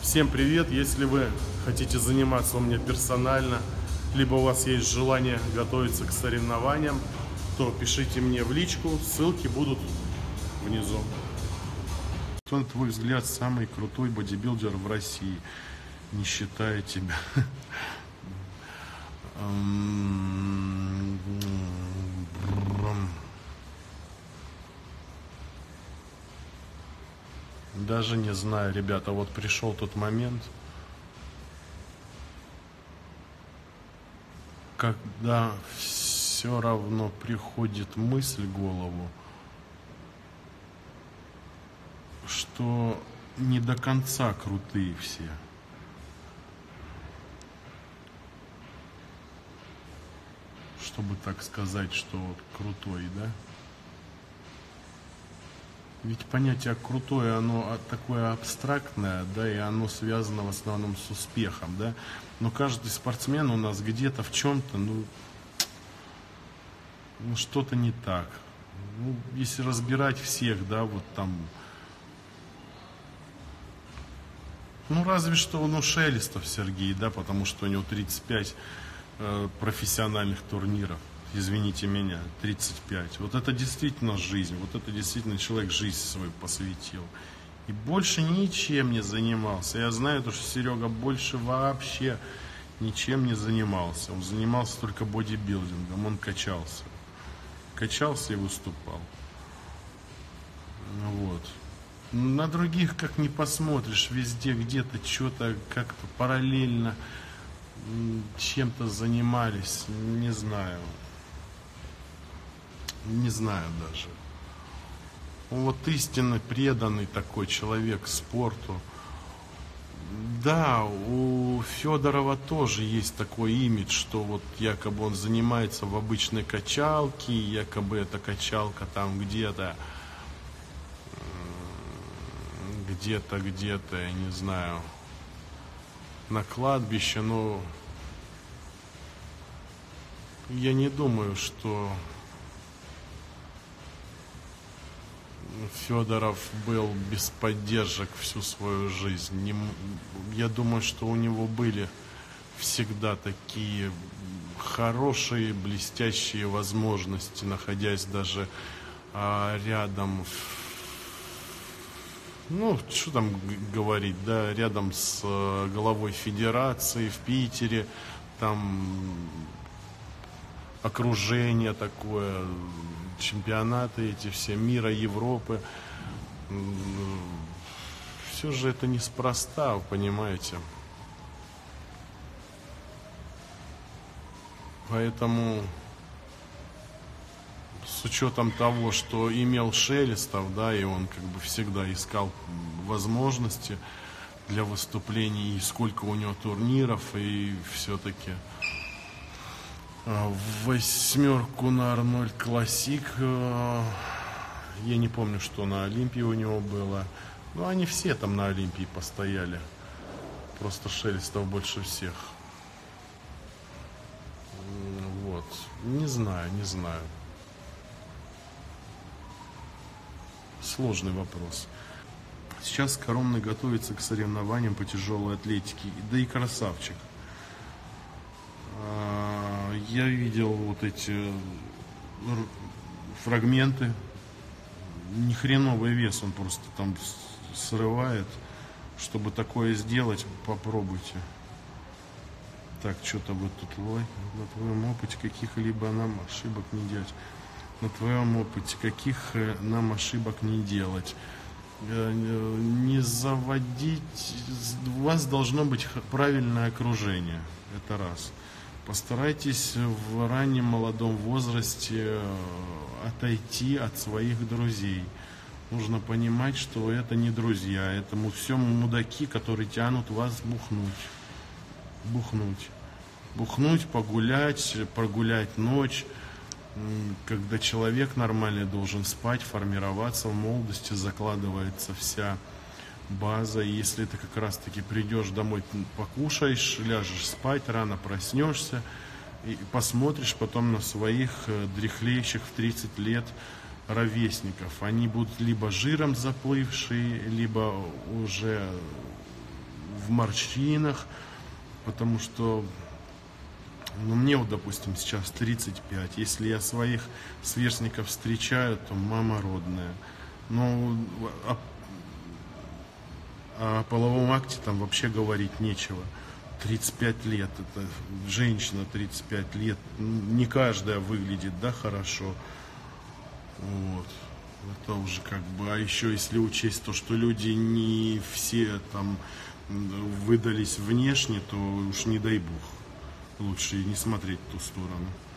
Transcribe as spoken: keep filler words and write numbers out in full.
Всем привет! Если вы хотите заниматься у меня персонально, либо у вас есть желание готовиться к соревнованиям, то пишите мне в личку, ссылки будут внизу. Кто, на твой взгляд, самый крутой бодибилдер в России, не считая тебя? Даже не знаю, ребята, вот пришел тот момент, когда все равно приходит мысль в голову, что не до конца крутые все. Чтобы так сказать, что вот крутой, да? Ведь понятие крутое, оно такое абстрактное, да, и оно связано в основном с успехом, да. Но каждый спортсмен у нас где-то в чем-то, ну, ну что-то не так. Ну, если разбирать всех, да, вот там, ну, разве что, ну, Шелестов Сергей, да, потому что у него тридцать пять э, профессиональных турниров. Извините меня, тридцать пять. Вот это действительно жизнь, вот это действительно человек жизнь свою посвятил. И больше ничем не занимался. Я знаю, что Серега больше вообще ничем не занимался. Он занимался только бодибилдингом, он качался. Качался и выступал. Вот. На других как не посмотришь, везде где-то что-то как-то параллельно чем-то занимались, не знаю. Не знаю даже. Вот истинно преданный такой человек спорту. Да, у Федорова тоже есть такой имидж, что вот якобы он занимается в обычной качалке, якобы эта качалка там где-то, где-то, где-то, я не знаю, на кладбище, но я не думаю, что Федоров был без поддержек всю свою жизнь. Не, я думаю, что у него были всегда такие хорошие, блестящие возможности, находясь даже а, рядом, ну, что там говорить, да, рядом с а, главой федерации в Питере, там окружение такое, чемпионаты эти все мира, Европы. Все же это неспроста, вы понимаете. Поэтому с учетом того, что имел Шелестов, да, и он как бы всегда искал возможности для выступлений, и сколько у него турниров, и все-таки в восьмерку на Арнольд Классик, я не помню, что на Олимпии у него было. Ну, они все там на Олимпии постояли. Просто Шелестов больше всех. Вот. Не знаю, не знаю. Сложный вопрос. Сейчас Коронный готовится к соревнованиям по тяжелой атлетике. Да и красавчик. Я видел вот эти фрагменты. Ни хреновый вес он просто там срывает. Чтобы такое сделать, попробуйте. Так, что-то вот тут лой. На твоем опыте каких-либо нам ошибок не делать. На твоем опыте каких нам ошибок не делать. Не заводить. У вас должно быть правильное окружение. Это раз. Постарайтесь в раннем молодом возрасте отойти от своих друзей. Нужно понимать, что это не друзья, это все мудаки, которые тянут вас бухнуть. Бухнуть. Бухнуть, погулять, прогулять ночь. Когда человек нормальный должен спать, формироваться в молодости, закладывается вся база. И если ты как раз таки придешь домой, покушаешь, ляжешь спать, рано проснешься и посмотришь потом на своих дряхлеющих в тридцать лет ровесников. Они будут либо жиром заплывшие, либо уже в морщинах, потому что, ну, мне вот, допустим, сейчас тридцать пять, если я своих сверстников встречаю, то мама родная. Ну, о, о половом акте там вообще говорить нечего. тридцать пять лет, это женщина тридцать пять лет, не каждая выглядит, да, хорошо. Вот. Это уже как бы, а еще если учесть то, что люди не все там выдались внешне, то уж не дай бог. Лучше и не смотреть в ту сторону.